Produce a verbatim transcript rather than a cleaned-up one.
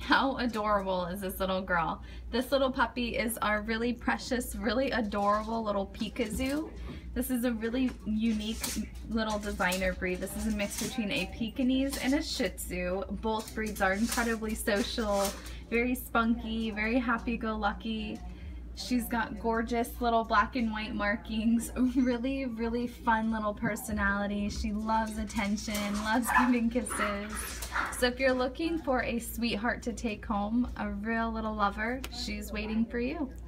How adorable is this little girl? This little puppy is our really precious, really adorable little Peke-Tzu. This is a really unique little designer breed. This is a mix between a Pekingese and a Shih Tzu. Both breeds are incredibly social, very spunky, very happy-go-lucky. She's got gorgeous little black and white markings, really, really fun little personality. She loves attention, loves giving kisses. So if you're looking for a sweetheart to take home, a real little lover, she's waiting for you.